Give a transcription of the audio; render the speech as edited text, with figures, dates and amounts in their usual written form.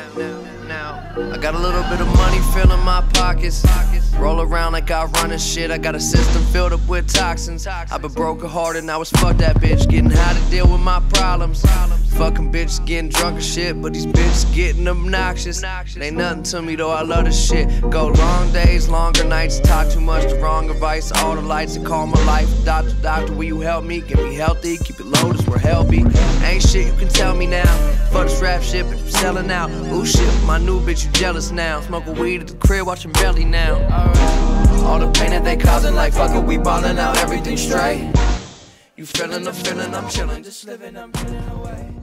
I got a little bit of money filling my pockets. Roll around like I run and shit. I got a system filled up with toxins. I've been broken hearted, now it's fuck that bitch. Getting how to deal with my problems. Fucking bitches getting drunk and shit, but these bitches getting obnoxious. It ain't nothing to me though, I love this shit. Go long days, longer nights. Talk too much, the wrong advice. All the lights that call my life. Doctor, will you help me? Get me healthy, keep it low, that's where hell be. Ain't shit you can tell me now. Fuck this rap shit, but you selling out. Ooh shit, my new bitch, you jealous now. Smoking weed at the crib, watching Belly now. All the pain that they causing, like fuck it, we ballin' out, everything straight. You feelin' the feeling, I'm chillin', just living, I'm getting away.